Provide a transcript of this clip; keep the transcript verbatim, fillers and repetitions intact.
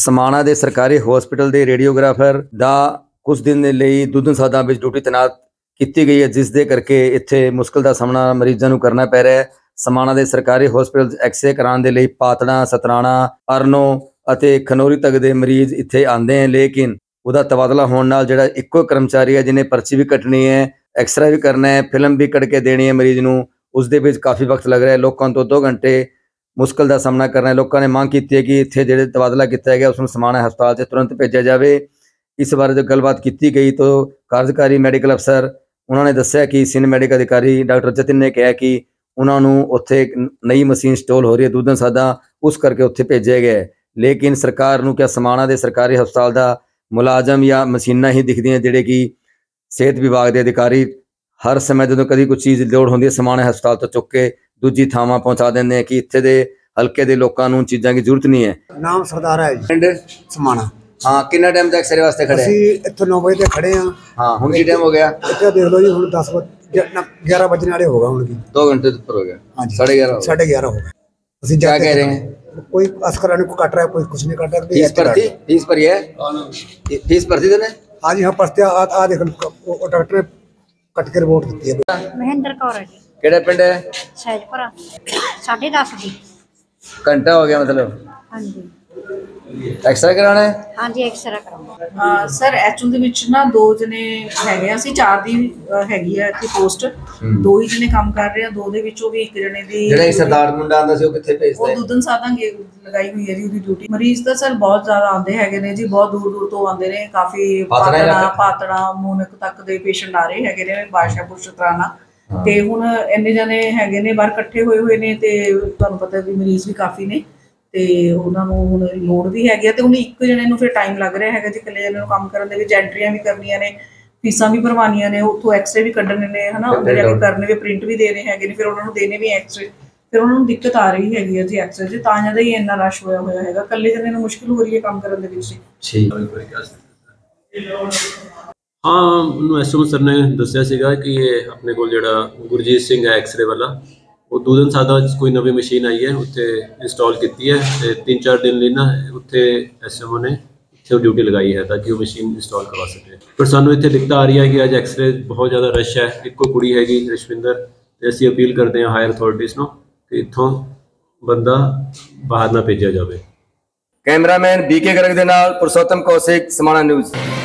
समाणा ਦੇ ਸਰਕਾਰੀ ਹਸਪੀਟਲ ਦੇ ਰੇਡੀਓਗ੍ਰਾਫਰ ਦਾ ਕੁਝ ਦਿਨ ਦੇ ਲਈ ਦੁੱਧਨ ਸਾਦਾ ਵਿੱਚ ਡਿਊਟੀ ਤੈਨਾਤ ਕੀਤੀ ਗਈ ਹੈ, ਜਿਸ ਦੇ ਕਰਕੇ ਇੱਥੇ ਮੁਸ਼ਕਲ ਦਾ ਸਾਹਮਣਾ ਮਰੀਜ਼ਾਂ ਨੂੰ ਕਰਨਾ ਪੈ ਰਿਹਾ ਹੈ। समाणा ਦੇ ਸਰਕਾਰੀ ਹਸਪੀਟਲ ਐਕਸਰੇ ਕਰਾਉਣ ਦੇ ਲਈ ਪਾਤੜਾ, ਸਤਰਾਣਾ, ਅਰਨੋ ਅਤੇ ਖਨੌਰੀ ਤੱਕ ਦੇ ਮਰੀਜ਼ ਇੱਥੇ ਆਉਂਦੇ हैं, लेकिन ਉਹਦਾ ਤਬਾਦਲਾ ਹੋਣ ਨਾਲ ਜਿਹੜਾ ਇੱਕੋ ਕਰਮਚਾਰੀ ਹੈ ਜਿਹਨੇ ਪਰਚੀ ਵੀ ਕੱਟਣੀ ਹੈ, ਐਕਸਰਾ ਵੀ ਕਰਨਾ ਹੈ, ਫਿਲਮ ਵੀ ਕੱਢ ਕੇ ਦੇਣੀ ਹੈ ਮਰੀਜ਼ ਨੂੰ, ਉਸ ਦੇ ਵਿੱਚ ਕਾਫੀ ਵਕਤ ਲੱਗ ਰਿਹਾ ਹੈ। ਲੋਕਾਂ ਤੋਂ ਦੋ ਘੰਟੇ ਮੁਸ਼ਕਲ ਦਾ ਸਾਹਮਣਾ ਕਰਨਾ ਹੈ। ਲੋਕਾਂ ਨੇ ਮੰਗ ਕੀਤੀ ਹੈ ਕਿ ਇੱਥੇ ਜਿਹੜੇ ਤਬਾਦਲਾ ਕੀਤਾ ਗਿਆ ਉਸ ਨੂੰ ਸਮਾਣਾ ਹਸਪਤਾਲ 'ਚ ਤੁਰੰਤ ਭੇਜਿਆ ਜਾਵੇ। ਇਸ ਬਾਰੇ ਜੋ ਗੱਲਬਾਤ ਕੀਤੀ ਗਈ ਤਾਂ ਕਾਰਜਕਾਰੀ ਮੈਡੀਕਲ ਅਫਸਰ ਉਹਨਾਂ ਨੇ ਦੱਸਿਆ ਕਿ ਸੀਨੀਅਰ ਮੈਡੀਕਲ ਅਧਿਕਾਰੀ ਡਾਕਟਰ ਜਤਿਨ ਨੇ ਕਿਹਾ ਕਿ ਉਹਨਾਂ ਨੂੰ ਉੱਥੇ ਇੱਕ ਨਈ ਮਸ਼ੀਨ ਇੰਸਟਾਲ ਹੋ ਰਹੀ ਹੈ ਦੁੱਧਨ ਸਾਦਾ, ਉਸ ਕਰਕੇ ਉੱਥੇ ਭੇਜਿਆ ਗਿਆ ਹੈ। ਲੇਕਿਨ ਸਰਕਾਰ ਨੂੰ ਕਿਆ ਸਮਾਣਾ ਦੇ ਸਰਕਾਰੀ ਹਸਪਤਾਲ ਦਾ ਮੁਲਾਜ਼ਮ ਜਾਂ ਮਸ਼ੀਨਾਂ ਹੀ ਦਿਖਦੀਆਂ ਜਿਹੜੇ ਕਿ ਸਿਹਤ ਵਿਭਾਗ ਦੇ ਅਧਿਕਾਰੀ ਹਰ ਸਮੇਂ ਜਦੋਂ ਕਦੀ ਕੋਈ ਚੀਜ਼ ਦੀ ਲੋੜ ਹੁੰਦੀ ਹੈ ਸਮਾਣਾ ਹਸਪਤਾਲ ਤੋਂ ਚੁੱਕ ਕੇ ਦੂਜੀ ਥਾਵਾਂ ਪਹੁੰਚਾ ਦਿੰਦੇ ਆ ਕਿ ਇੱਥੇ ਦੇ ਹਲਕੇ ਦੇ ਲੋਕਾਂ ਨੂੰ ਚੀਜ਼ਾਂ ਦੀ ਜ਼ਰੂਰਤ ਨਹੀਂ ਹੈ। ਨਾਮ ਸਰਦਾਰ ਹੈ ਜੀ, ਪਿੰਡ ਸਮਾਣਾ। ਹਾਂ, ਕਿੰਨਾ ਟਾਈਮ ਤੱਕ ਐਕਸਰੇ ਵਾਸਤੇ ਖੜੇ? ਅਸੀਂ ਇੱਥੇ ਨੌ ਵਜੇ ਤੇ ਖੜੇ ਹਾਂ। ਹਾਂ, ਹੁਣ ਕੀ ਟਾਈਮ ਹੋ ਗਿਆ? ਇੱਥੇ ਦੇਖ ਲਓ ਜੀ, ਹੁਣ ਦਸ ਗਿਆਰਾਂ ਵਜੇ ਵਾਲੇ ਹੋਗਾ ਹੁਣ ਕੀ दो घंटे तो ऊपर हो गया। हाँ जी, साढ़े ग्यारह साढ़े ग्यारह हो गए। ਅਸੀਂ क्या कह रहे हैं? कोई अस्कराने को काट रहा है, कोई कुछ नहीं काट रहा। फीस भरती फीस भरी है? फीस भरती तूने? हाँ जी, हाँ परते आ आ देख वो डॉक्टर ने कट के रिपोर्ट दी है। महेंद्र कौर है जी, केड़ा पिंड है? सैजपुरा साढ़े दस दी। घंटा हो गया मतलब? हाँ जी, एक्सरा कराना है? हाँ जी, एक्सरा कराऊंगा। ਹਾਂ ਸਰ, ਐਚਯੂ ਦੇ ਵਿੱਚ ਨਾ ਦੋ ਜਣੇ ਹੈਗੇ ਆ, ਅਸੀਂ ਚਾਰ ਦੀ ਅ, ਹੈਗੀ ਆ ਇੱਥੇ ਪੋਸਟ, ਦੋ ਹੀ ਜਣੇ ਕੰਮ ਕਰ ਰਹੇ ਆ, ਦੋ ਦੇ ਵਿੱਚੋਂ ਵੀ ਇੱਕ ਜਣੇ ਦੀ ਜਿਹੜਾ ਸਰਦਾਰ ਮੁੰਡਾ ਆਂਦਾ ਸੀ ਉਹ ਕਿੱਥੇ ਭੇਜਦਾ ਉਹ ਹੈ? ਦੁੱਧਨ ਸਾਧਾਂਗੇ ਲਗਾਈ ਹੋਈ ਹੈ ਜੀ ਉਹਦੀ ਡਿਊਟੀ। ਮਰੀਜ਼ ਤਾਂ ਸਰ ਬਹੁਤ ਜ਼ਿਆਦਾ ਆਉਂਦੇ ਹੈਗੇ ਨੇ ਜੀ, ਬਹੁਤ ਦੂਰ ਦੂਰ ਤੋਂ ਆਉਂਦੇ ਨੇ, ਕਾਫੀ ਪਾਤੜਾ ਪਾਤੜਾ ਇਲਾਕਾ। ਪਾਤੜਾ ਮੂਨਕ ਤੱਕ ਦੇ ਪੇਸ਼ੈਂਟ ਆ ਰਹੇ ਹੈਗੇ ਨੇ, ਬਾਦਸ਼ਾਹਪੁਰ ਸ਼ਤਰਾਣਾ। ਤੇ ਹੁਣ ਇੰਨੇ ਜਣੇ ਹੈਗੇ ਨੇ ਬਾਹਰ ਇਕੱਠੇ ਹੋਏ ਹੋਏ ਨੇ, ਤੇ ਤੁਹਾਨੂੰ ਪਤਾ ਵੀ ਮਰੀਜ਼ ਵੀ ਕਾਫੀ ਨੇ, ਤੇ ਉਹਨਾਂ ਨੂੰ ਹੁਣ ਲੋੜ ਵੀ ਹੈਗੀ ਆ। ਤੇ ਹੁਣ ਇੱਕ ਜਣੇ ਨੂੰ ਫਿਰ ਟਾਈਮ ਲੱਗ ਰਿਹਾ ਹੈਗਾ ਜੀ, ਇਕੱਲੇ ਜਣੇ ਨੂੰ ਕੰਮ ਕਰਨ ਦੇ ਵਿੱਚ ਐਂਟਰੀਆਂ ਵੀ ਕਰਨੀਆਂ ਨੇ, ਫੀਸਾਂ ਵੀ ਭਰਵਾਉਣੀਆਂ ਨੇ, ਉੱਥੋਂ ਐਕਸਰੇ ਵੀ ਕੱਢਣੇ ਨੇ, ਹੈ ਨਾ, ਉਹਦੇ ਜਾ ਕੇ ਕਰਨੇ ਵੀ, ਪ੍ਰਿੰਟ ਵੀ ਦੇਣੇ ਹੈਗੇ ਨੇ, ਫਿਰ ਉਹਨਾਂ ਨੂੰ ਦੇਣੇ ਵੀ ਐਕਸਰੇ। ਫਿਰ ਉਹਨਾਂ ਨੂੰ ਦਿੱਕਤ ਆ ਰਹੀ ਹੈਗੀ ਹੈ ਜੀ ਐਕਸਰੇ 'ਚ, ਤਾਂ ਜ਼ਿਆਦਾ ਹੀ ਇੰਨਾ ਰਸ਼ ਹੋਇਆ ਹੋਇਆ ਹੈਗਾ, ਇਕੱਲੇ ਜਣੇ ਨੂੰ ਮੁਸ਼ਕਿਲ ਹੋ ਰਹੀ ਹੈ ਕੰਮ ਕਰਨ ਦੇ ਵਿੱਚ। ਠੀਕ ਹਾਂ, ਮੈਨੂੰ ਐਸਐਮ ਸਰ ਨੇ ਦੱਸਿਆ ਸੀਗਾ ਕਿ ਇਹ ਆਪਣੇ ਕੋਲ ਜਿਹੜਾ ਗੁਰਜੀਤ ਸਿੰਘ ਹੈ ਐਕਸਰੇ ਵਾਲਾ, ਉਹ ਦੁੱਧਨ ਸਾਦਾ 'ਚ ਕੋਈ ਨਵੀਂ ਮਸ਼ੀਨ ਆਈ ਹੈ, ਉੱਥੇ ਇੰਸਟਾਲ ਕੀਤੀ ਹੈ, ਤੇ ਤਿੰਨ ਚਾਰ ਦਿਨ ਲਈ ਨਾ ਉੱਥੇ ਐਸਐਮਓ ਨੇ ਇੱਥੇ ਡਿਊਟੀ ਲਗਾਈ ਹੈ ਤਾਂ ਕਿ ਉਹ ਮਸ਼ੀਨ ਇੰਸਟਾਲ ਕਰਵਾ ਸਕੇ। ਪਰ ਸਾਨੂੰ ਇੱਥੇ ਦਿੱਕਤ ਆ ਰਹੀ ਹੈ ਕਿ ਅੱਜ ਐਕਸਰੇ ਬਹੁਤ ਜ਼ਿਆਦਾ ਰਸ਼ ਹੈ, ਇੱਕੋ ਕੁੜੀ ਹੈਗੀ ਰਸ਼ਵਿੰਦਰ, ਤੇ ਅਸੀਂ ਅਪੀਲ ਕਰਦੇ ਹਾਂ ਹਾਇਰ ਅਥਾਰਟੀਜ਼ ਨੂੰ ਕਿ ਇੱਥੋਂ ਬੰਦਾ ਬਾਹਰ ਨਾ ਭੇਜਿਆ ਜਾਵੇ। ਕੈਮਰਾਮੈਨ ਬੀਕੇ ਗਰਗ ਦੇ ਨਾਲ ਪੁਰਸ਼ੋਤਮ ਕੌਸ਼ਿਕ, ਸਮਾਣਾ ਨਿਊਜ਼।